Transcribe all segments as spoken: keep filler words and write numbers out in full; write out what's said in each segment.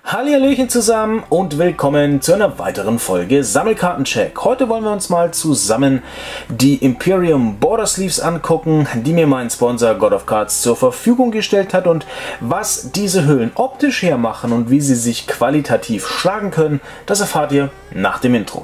Hallihallöchen zusammen und willkommen zu einer weiteren Folge Sammelkartencheck. Heute wollen wir uns mal zusammen die Imperium Border Sleeves angucken, die mir mein Sponsor God of Cards zur Verfügung gestellt hat, und was diese Hüllen optisch hermachen und wie sie sich qualitativ schlagen können, das erfahrt ihr nach dem Intro.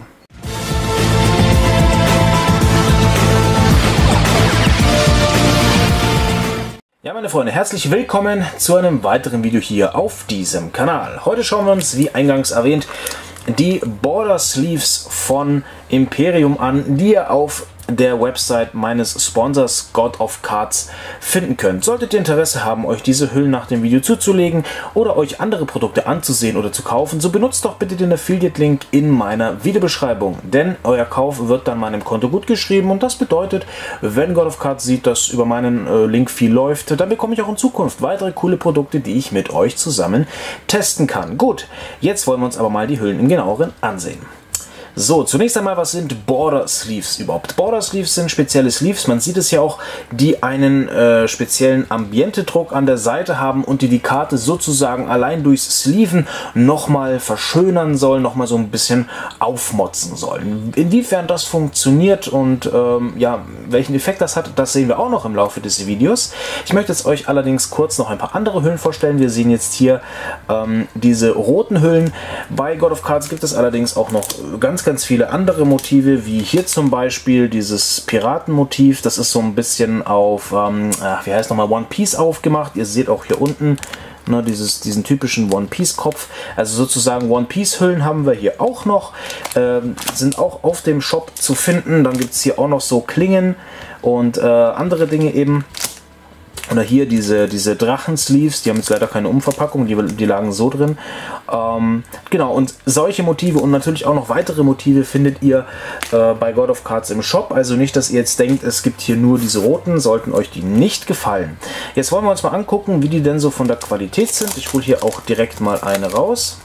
Ja, meine Freunde, herzlich willkommen zu einem weiteren Video hier auf diesem Kanal. Heute schauen wir uns, wie eingangs erwähnt, die Border Sleeves von Imperium an, die ihr auf der Website meines Sponsors God of Cards finden könnt. Solltet ihr Interesse haben, euch diese Hüllen nach dem Video zuzulegen oder euch andere Produkte anzusehen oder zu kaufen, so benutzt doch bitte den Affiliate-Link in meiner Videobeschreibung, denn euer Kauf wird dann meinem Konto gut geschrieben, und das bedeutet, wenn God of Cards sieht, dass über meinen äh, Link viel läuft, dann bekomme ich auch in Zukunft weitere coole Produkte, die ich mit euch zusammen testen kann. Gut, jetzt wollen wir uns aber mal die Hüllen im Genaueren ansehen. So, zunächst einmal, was sind Border Sleeves überhaupt? Border Sleeves sind spezielle Sleeves, man sieht es ja auch, die einen äh, speziellen Ambiente-Druck an der Seite haben und die die Karte sozusagen allein durchs Sleeven nochmal verschönern sollen, nochmal so ein bisschen aufmotzen sollen. Inwiefern das funktioniert und ähm, ja, welchen Effekt das hat, das sehen wir auch noch im Laufe des Videos. Ich möchte jetzt euch allerdings kurz noch ein paar andere Hüllen vorstellen. Wir sehen jetzt hier ähm, diese roten Hüllen. Bei God of Cards gibt es allerdings auch noch ganz ganz viele andere Motive, wie hier zum Beispiel dieses Piratenmotiv. Das ist so ein bisschen auf, ähm, wie heißt nochmal, One Piece aufgemacht. Ihr seht auch hier unten ne, dieses, diesen typischen One Piece Kopf. Also sozusagen One Piece Hüllen haben wir hier auch noch. Ähm, sind auch auf dem Shop zu finden. Dann gibt es hier auch noch so Klingen und äh, andere Dinge eben. Oder hier diese, diese Drachen-Sleeves, die haben jetzt leider keine Umverpackung, die, die lagen so drin. Ähm, genau, und solche Motive und natürlich auch noch weitere Motive findet ihr äh, bei God of Cards im Shop. Also nicht, dass ihr jetzt denkt, es gibt hier nur diese roten, sollten euch die nicht gefallen. Jetzt wollen wir uns mal angucken, wie die denn so von der Qualität sind. Ich hole hier auch direkt mal eine raus.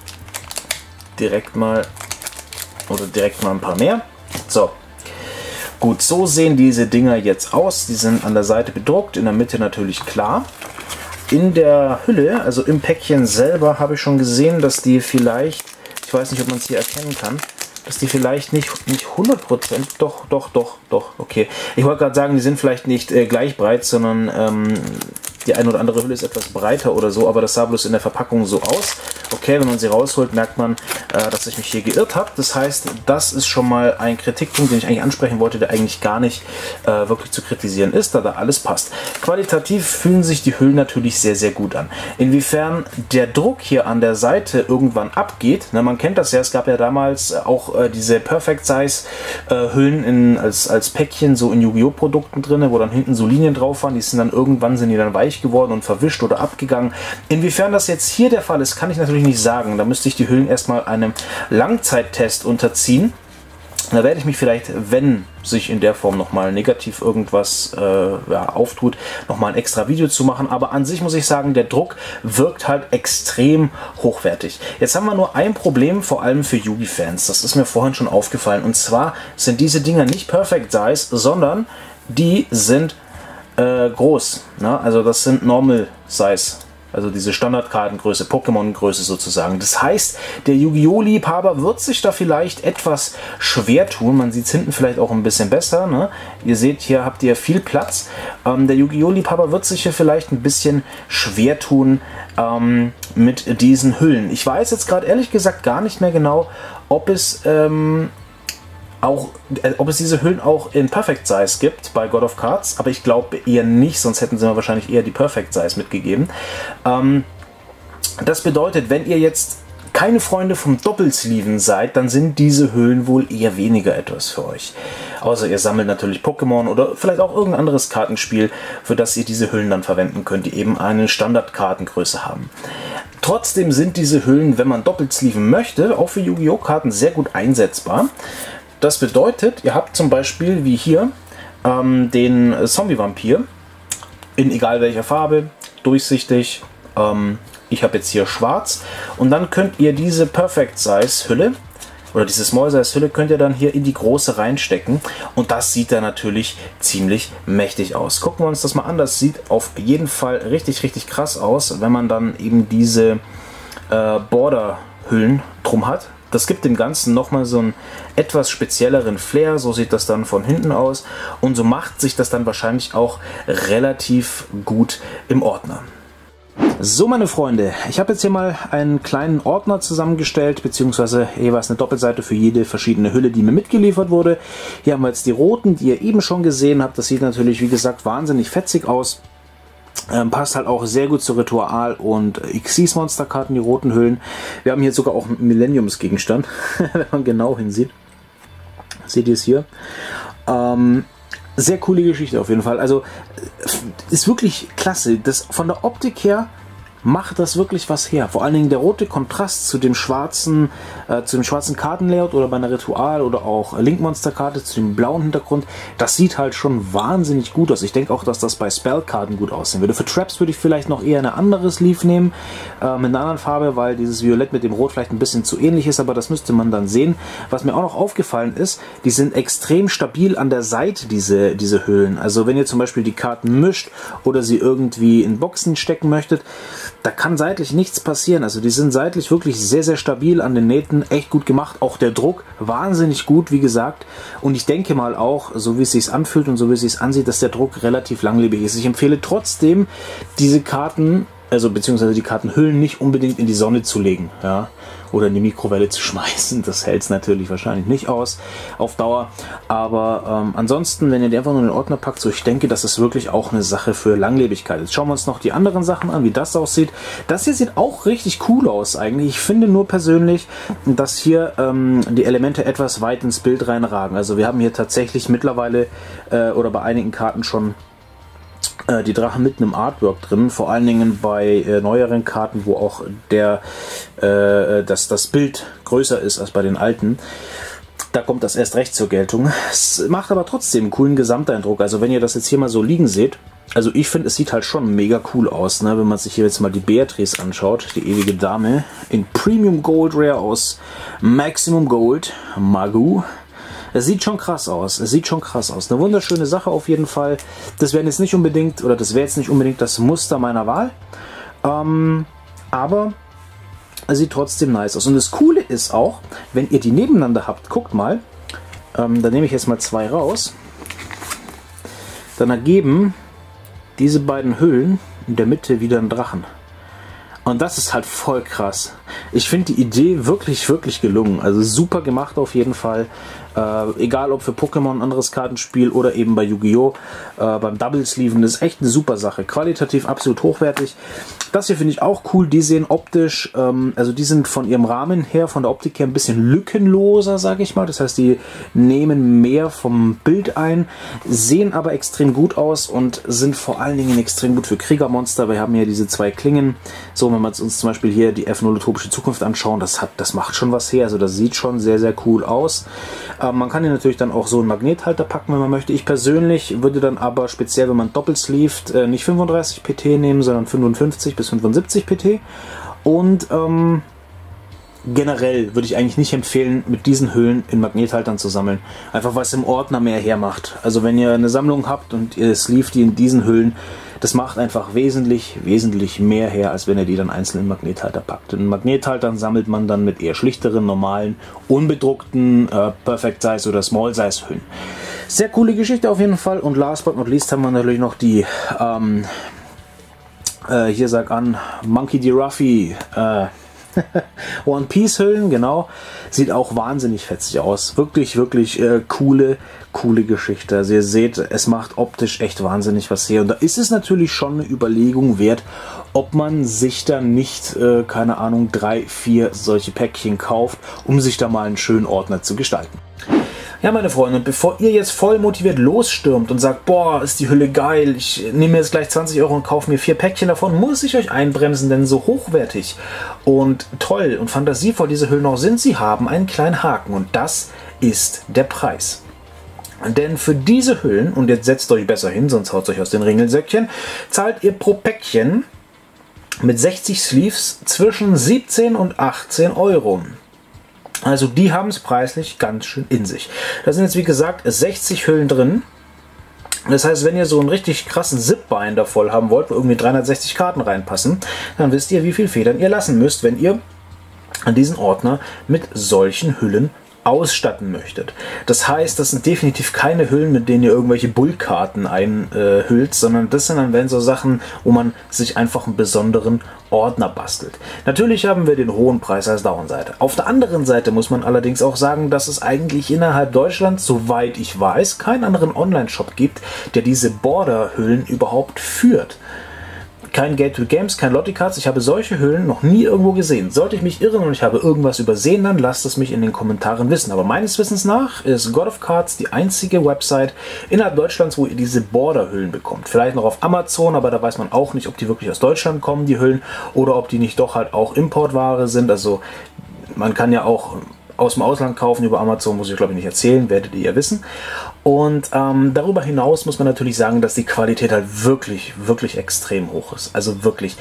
Direkt mal, oder direkt mal ein paar mehr. So. Gut, so sehen diese Dinger jetzt aus. Die sind an der Seite bedruckt, in der Mitte natürlich klar. In der Hülle, also im Päckchen selber, habe ich schon gesehen, dass die vielleicht, ich weiß nicht, ob man es hier erkennen kann, dass die vielleicht nicht, nicht hundert Prozent, doch, doch, doch, doch, okay. Ich wollte gerade sagen, die sind vielleicht nicht äh, gleich breit, sondern ähm, die eine oder andere Hülle ist etwas breiter oder so, aber das sah bloß in der Verpackung so aus. Okay, wenn man sie rausholt, merkt man, äh, dass ich mich hier geirrt habe. Das heißt, das ist schon mal ein Kritikpunkt, den ich eigentlich ansprechen wollte, der eigentlich gar nicht äh, wirklich zu kritisieren ist, da da alles passt. Qualitativ fühlen sich die Hüllen natürlich sehr, sehr gut an. Inwiefern der Druck hier an der Seite irgendwann abgeht, na, man kennt das ja, es gab ja damals auch äh, diese Perfect Size äh, Hüllen in, als, als Päckchen so in Yu-Gi-Oh! Produkten drin, wo dann hinten so Linien drauf waren, die sind dann irgendwann sind die dann weich geworden und verwischt oder abgegangen. Inwiefern das jetzt hier der Fall ist, kann ich natürlich nicht sagen. Da müsste ich die Hüllen erstmal einem Langzeittest unterziehen. Da werde ich mich vielleicht, wenn sich in der Form nochmal negativ irgendwas äh, ja, auftut, nochmal ein extra Video zu machen. Aber an sich muss ich sagen, der Druck wirkt halt extrem hochwertig. Jetzt haben wir nur ein Problem, vor allem für Yu-Gi-Fans. Das ist mir vorhin schon aufgefallen. Und zwar sind diese Dinger nicht Perfect Size, sondern die sind Äh, groß, ne? Also das sind Normal Size, also diese Standardkartengröße, Pokémon-Größe sozusagen. Das heißt, der Yu-Gi-Oh! Liebhaber wird sich da vielleicht etwas schwer tun. Man sieht es hinten vielleicht auch ein bisschen besser, ne? Ihr seht, hier habt ihr viel Platz. Ähm, der Yu-Gi-Oh! Liebhaber wird sich hier vielleicht ein bisschen schwer tun ähm, mit diesen Hüllen. Ich weiß jetzt gerade ehrlich gesagt gar nicht mehr genau, ob es ähm, Auch, äh, ob es diese Hüllen auch in Perfect Size gibt bei God of Cards, aber ich glaube eher nicht, sonst hätten sie mir wahrscheinlich eher die Perfect Size mitgegeben. Ähm, das bedeutet, wenn ihr jetzt keine Freunde vom Doppelsleeven seid, dann sind diese Hüllen wohl eher weniger etwas für euch. Außer ihr sammelt natürlich Pokémon oder vielleicht auch irgendein anderes Kartenspiel, für das ihr diese Hüllen dann verwenden könnt, die eben eine Standardkartengröße haben. Trotzdem sind diese Hüllen, wenn man Doppelsleeven möchte, auch für Yu-Gi-Oh! Karten sehr gut einsetzbar. Das bedeutet, ihr habt zum Beispiel, wie hier, ähm, den Zombie-Vampir in egal welcher Farbe, durchsichtig. Ähm, ich habe jetzt hier schwarz. Und dann könnt ihr diese Perfect Size Hülle oder diese Small Size Hülle könnt ihr dann hier in die große reinstecken. Und das sieht dann natürlich ziemlich mächtig aus. Gucken wir uns das mal an. Das sieht auf jeden Fall richtig, richtig krass aus, wenn man dann eben diese äh, Border-Hüllen drum hat. Das gibt dem Ganzen nochmal so einen etwas spezielleren Flair, so sieht das dann von hinten aus und so macht sich das dann wahrscheinlich auch relativ gut im Ordner. So meine Freunde, ich habe jetzt hier mal einen kleinen Ordner zusammengestellt, beziehungsweise jeweils eine Doppelseite für jede verschiedene Hülle, die mir mitgeliefert wurde. Hier haben wir jetzt die roten, die ihr eben schon gesehen habt. Das sieht natürlich, wie gesagt, wahnsinnig fetzig aus. Ähm, passt halt auch sehr gut zu Ritual und Xyz Monsterkarten, die roten Hüllen. Wir haben hier sogar auch einen Millenniumsgegenstand, wenn man genau hinsieht. Seht ihr es hier? Ähm, sehr coole Geschichte auf jeden Fall. Also ist wirklich klasse. Das von der Optik her macht das wirklich was her. Vor allen Dingen der rote Kontrast zu dem schwarzen, äh, zu dem schwarzen Kartenlayout oder bei einer Ritual oder auch Link-Monster-Karte zu dem blauen Hintergrund. Das sieht halt schon wahnsinnig gut aus. Ich denke auch, dass das bei Spell-Karten gut aussehen würde. Für Traps würde ich vielleicht noch eher ein anderes Sleeve nehmen, äh, mit einer anderen Farbe, weil dieses Violett mit dem Rot vielleicht ein bisschen zu ähnlich ist, aber das müsste man dann sehen. Was mir auch noch aufgefallen ist, die sind extrem stabil an der Seite, diese, diese Hüllen. Also wenn ihr zum Beispiel die Karten mischt oder sie irgendwie in Boxen stecken möchtet, da kann seitlich nichts passieren. Also die sind seitlich wirklich sehr, sehr stabil an den Nähten. Echt gut gemacht. Auch der Druck wahnsinnig gut, wie gesagt. Und ich denke mal auch, so wie es sich anfühlt und so wie es sich ansieht, dass der Druck relativ langlebig ist. Ich empfehle trotzdem, diese Karten, also beziehungsweise die Kartenhüllen nicht unbedingt in die Sonne zu legen. Ja? Oder in die Mikrowelle zu schmeißen. Das hält es natürlich wahrscheinlich nicht aus auf Dauer. Aber ähm, ansonsten, wenn ihr die einfach nur in den Ordner packt, so ich denke, das ist wirklich auch eine Sache für Langlebigkeit. Jetzt schauen wir uns noch die anderen Sachen an, wie das aussieht. Das hier sieht auch richtig cool aus eigentlich. Ich finde nur persönlich, dass hier ähm, die Elemente etwas weit ins Bild reinragen. Also wir haben hier tatsächlich mittlerweile äh, oder bei einigen Karten schon die Drachen mit einem Artwork drin, vor allen Dingen bei äh, neueren Karten, wo auch der, äh, das, das Bild größer ist als bei den alten. Da kommt das erst recht zur Geltung. Es macht aber trotzdem einen coolen Gesamteindruck. Also wenn ihr das jetzt hier mal so liegen seht, also ich finde, es sieht halt schon mega cool aus, ne? Wenn man sich hier jetzt mal die Beatrice anschaut, die ewige Dame, in Premium Gold Rare aus Maximum Gold, Magoo. Es sieht schon krass aus. Es sieht schon krass aus. Eine wunderschöne Sache auf jeden Fall. Das wäre jetzt nicht unbedingt, oder das wäre jetzt nicht unbedingt das Muster meiner Wahl. Ähm, aber es sieht trotzdem nice aus. Und das Coole ist auch, wenn ihr die nebeneinander habt, guckt mal, ähm, da nehme ich jetzt mal zwei raus, dann ergeben diese beiden Hüllen in der Mitte wieder einen Drachen. Und das ist halt voll krass. Ich finde die Idee wirklich, wirklich gelungen. Also super gemacht auf jeden Fall. Äh, egal ob für Pokémon, anderes Kartenspiel oder eben bei Yu-Gi-Oh! Äh, beim Double Sleeven, das ist echt eine super Sache. Qualitativ absolut hochwertig. Das hier finde ich auch cool. Die sehen optisch, ähm, also die sind von ihrem Rahmen her, von der Optik her ein bisschen lückenloser, sage ich mal. Das heißt, die nehmen mehr vom Bild ein, sehen aber extrem gut aus und sind vor allen Dingen extrem gut für Kriegermonster. Wir haben hier diese zwei Klingen. So, wenn wir uns zum Beispiel hier die F null Utopische Zukunft anschauen, das, hat, das macht schon was her. Also das sieht schon sehr, sehr cool aus. Ähm, man kann hier natürlich dann auch so einen Magnethalter packen, wenn man möchte. Ich persönlich würde dann aber speziell, wenn man doppelsleeved, äh, nicht fünfunddreißig P T nehmen, sondern fünfundfünfzig bis fünfundsiebzig P T. Und ähm, generell würde ich eigentlich nicht empfehlen, mit diesen Hüllen in Magnethaltern zu sammeln. Einfach weil es im Ordner mehr hermacht. Also wenn ihr eine Sammlung habt und ihr sleeved die in diesen Hüllen, das macht einfach wesentlich, wesentlich mehr her, als wenn ihr die dann einzeln in Magnethalter packt. In Magnethaltern sammelt man dann mit eher schlichteren, normalen, unbedruckten äh, Perfect Size oder Small Size Hüllen. Sehr coole Geschichte auf jeden Fall. Und last but not least haben wir natürlich noch die, ähm, äh, hier sag an, Monkey D. Ruffy, äh, One Piece Hüllen, genau. Sieht auch wahnsinnig fetzig aus. Wirklich, wirklich äh, coole, coole Geschichte. Also ihr seht, es macht optisch echt wahnsinnig was her. Und da ist es natürlich schon eine Überlegung wert, ob man sich dann nicht, äh, keine Ahnung, drei, vier solche Päckchen kauft, um sich da mal einen schönen Ordner zu gestalten. Ja, meine Freunde, bevor ihr jetzt voll motiviert losstürmt und sagt, boah, ist die Hülle geil, ich nehme mir jetzt gleich zwanzig Euro und kaufe mir vier Päckchen davon, muss ich euch einbremsen, denn so hochwertig und toll und fantasievoll diese Hüllen auch sind, sie haben einen kleinen Haken und das ist der Preis. Denn für diese Hüllen, und jetzt setzt euch besser hin, sonst haut es euch aus den Ringelsäckchen, zahlt ihr pro Päckchen mit sechzig Sleeves zwischen siebzehn und achtzehn Euro. Also die haben es preislich ganz schön in sich. Da sind jetzt wie gesagt sechzig Hüllen drin. Das heißt, wenn ihr so einen richtig krassen Zip-Binder voll haben wollt, wo irgendwie dreihundertsechzig Karten reinpassen, dann wisst ihr, wie viel Federn ihr lassen müsst, wenn ihr an diesen Ordner mit solchen Hüllen ausstatten möchtet. Das heißt, das sind definitiv keine Hüllen, mit denen ihr irgendwelche Bullkarten einhüllt, sondern das sind dann so Sachen, wo man sich einfach einen besonderen Ordner bastelt. Natürlich haben wir den hohen Preis als Downseite. Auf der anderen Seite muss man allerdings auch sagen, dass es eigentlich innerhalb Deutschlands, soweit ich weiß, keinen anderen Online-Shop gibt, der diese Border-Hüllen überhaupt führt. Kein Gateway Games, kein Lottie-Cards. Ich habe solche Hüllen noch nie irgendwo gesehen. Sollte ich mich irren und ich habe irgendwas übersehen, dann lasst es mich in den Kommentaren wissen. Aber meines Wissens nach ist God of Cards die einzige Website innerhalb Deutschlands, wo ihr diese Border-Hüllen bekommt. Vielleicht noch auf Amazon, aber da weiß man auch nicht, ob die wirklich aus Deutschland kommen, die Hüllen, oder ob die nicht doch halt auch Importware sind. Also man kann ja auch aus dem Ausland kaufen über Amazon, muss ich glaube ich nicht erzählen, werdet ihr ja wissen. Und ähm, darüber hinaus muss man natürlich sagen, dass die Qualität halt wirklich, wirklich extrem hoch ist. Also wirklich,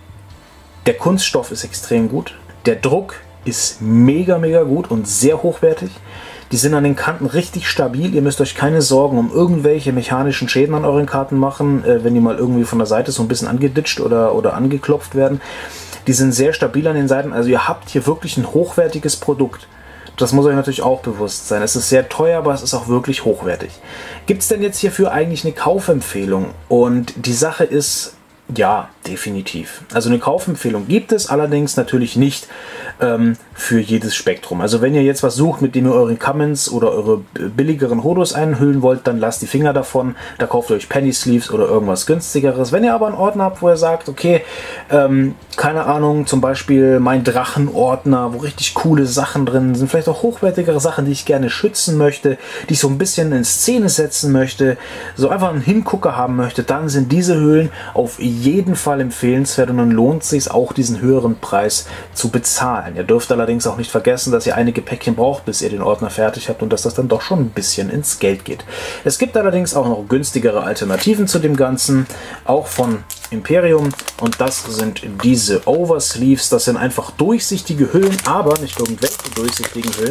der Kunststoff ist extrem gut, der Druck ist mega, mega gut und sehr hochwertig. Die sind an den Kanten richtig stabil, ihr müsst euch keine Sorgen um irgendwelche mechanischen Schäden an euren Karten machen, äh, wenn die mal irgendwie von der Seite so ein bisschen angeditscht oder, oder angeklopft werden. Die sind sehr stabil an den Seiten, also ihr habt hier wirklich ein hochwertiges Produkt. Das muss euch natürlich auch bewusst sein. Es ist sehr teuer, aber es ist auch wirklich hochwertig. Gibt es denn jetzt hierfür eigentlich eine Kaufempfehlung? Und die Sache ist, ja, definitiv. Also eine Kaufempfehlung gibt es, allerdings natürlich nicht ähm, für jedes Spektrum. Also wenn ihr jetzt was sucht, mit dem ihr euren Commons oder eure billigeren Hodos einhüllen wollt, dann lasst die Finger davon. Da kauft ihr euch Penny Sleeves oder irgendwas günstigeres. Wenn ihr aber einen Ordner habt, wo ihr sagt, okay, ähm, keine Ahnung, zum Beispiel mein Drachenordner, wo richtig coole Sachen drin sind, vielleicht auch hochwertigere Sachen, die ich gerne schützen möchte, die ich so ein bisschen in Szene setzen möchte, so einfach einen Hingucker haben möchte, dann sind diese Hüllen auf jeden Fall empfehlenswert und dann lohnt es sich auch, diesen höheren Preis zu bezahlen. Ihr dürft allerdings auch nicht vergessen, dass ihr einige Päckchen braucht, bis ihr den Ordner fertig habt und dass das dann doch schon ein bisschen ins Geld geht. Es gibt allerdings auch noch günstigere Alternativen zu dem Ganzen, auch von Imperium, und das sind diese Oversleeves. Das sind einfach durchsichtige Hüllen, aber nicht irgendwelche durchsichtigen Hüllen,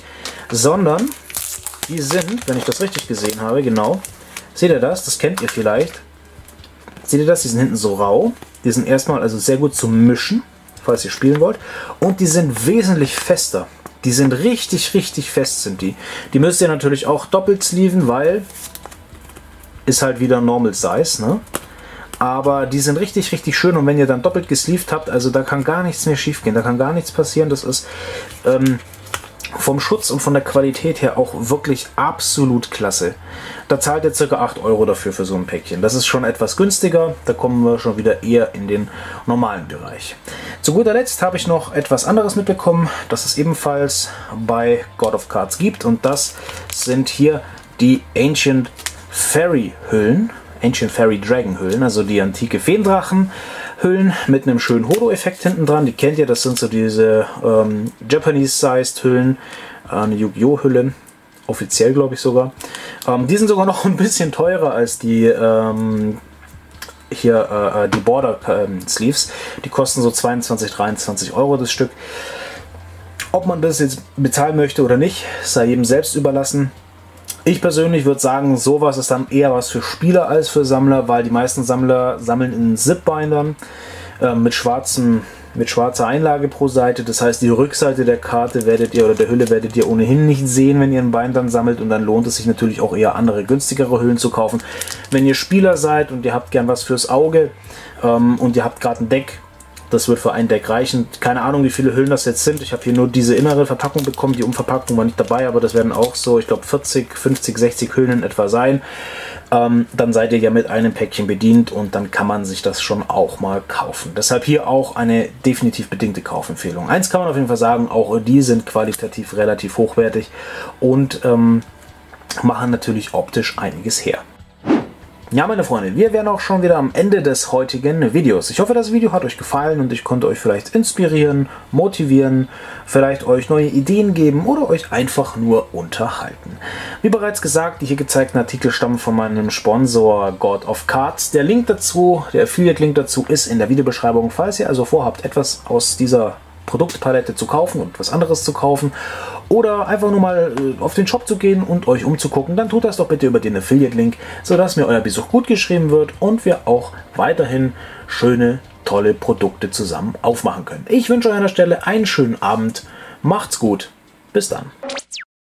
sondern die sind, wenn ich das richtig gesehen habe, genau, seht ihr das? Das kennt ihr vielleicht. Seht ihr das? Die sind hinten so rau. Die sind erstmal also sehr gut zum Mischen, falls ihr spielen wollt. Und die sind wesentlich fester. Die sind richtig, richtig fest sind die. Die müsst ihr natürlich auch doppelt sleeven, weil ist halt wieder Normal Size, ne? Aber die sind richtig, richtig schön, und wenn ihr dann doppelt gesleeved habt, also da kann gar nichts mehr schief gehen, da kann gar nichts passieren. Das ist ähm, vom Schutz und von der Qualität her auch wirklich absolut klasse. Da zahlt ihr ca. acht Euro dafür für so ein Päckchen. Das ist schon etwas günstiger, da kommen wir schon wieder eher in den normalen Bereich. Zu guter Letzt habe ich noch etwas anderes mitbekommen, das es ebenfalls bei God of Cards gibt, und das sind hier die Ancient Fairy Hüllen. Ancient Fairy Dragon Hüllen, also die antike Feendrachen Hüllen mit einem schönen Hodo-Effekt hinten dran. Die kennt ihr, das sind so diese ähm, Japanese-Sized Hüllen, äh, eine Yu-Gi-Oh! Hülle, offiziell glaube ich sogar. Ähm, die sind sogar noch ein bisschen teurer als die ähm, hier äh, die Border ähm, Sleeves. Die kosten so zweiundzwanzig, dreiundzwanzig Euro das Stück. Ob man das jetzt bezahlen möchte oder nicht, sei jedem selbst überlassen. Ich persönlich würde sagen, sowas ist dann eher was für Spieler als für Sammler, weil die meisten Sammler sammeln in Zip-Bindern äh, mit, schwarzen, mit schwarzer Einlage pro Seite. Das heißt, die Rückseite der Karte werdet ihr oder der Hülle werdet ihr ohnehin nicht sehen, wenn ihr in Bindern sammelt, und dann lohnt es sich natürlich auch eher andere günstigere Hüllen zu kaufen. Wenn ihr Spieler seid und ihr habt gern was fürs Auge ähm, und ihr habt gerade ein Deck, das wird für ein Deck reichen. Keine Ahnung, wie viele Hüllen das jetzt sind. Ich habe hier nur diese innere Verpackung bekommen. Die Umverpackung war nicht dabei, aber das werden auch so, ich glaube, vierzig, fünfzig, sechzig Hüllen in etwa sein. Ähm, dann seid ihr ja mit einem Päckchen bedient, und dann kann man sich das schon auch mal kaufen. Deshalb hier auch eine definitiv bedingte Kaufempfehlung. Eins kann man auf jeden Fall sagen, auch die sind qualitativ relativ hochwertig und ähm, machen natürlich optisch einiges her. Ja, meine Freunde, wir wären auch schon wieder am Ende des heutigen Videos. Ich hoffe, das Video hat euch gefallen und ich konnte euch vielleicht inspirieren, motivieren, vielleicht euch neue Ideen geben oder euch einfach nur unterhalten. Wie bereits gesagt, die hier gezeigten Artikel stammen von meinem Sponsor God of Cards. Der Link dazu, der Affiliate-Link dazu ist in der Videobeschreibung. Falls ihr also vorhabt, etwas aus dieser Produktpalette zu kaufen und was anderes zu kaufen oder einfach nur mal auf den Shop zu gehen und euch umzugucken, dann tut das doch bitte über den Affiliate-Link, sodass mir euer Besuch gut geschrieben wird und wir auch weiterhin schöne, tolle Produkte zusammen aufmachen können. Ich wünsche euch an der Stelle einen schönen Abend. Macht's gut. Bis dann.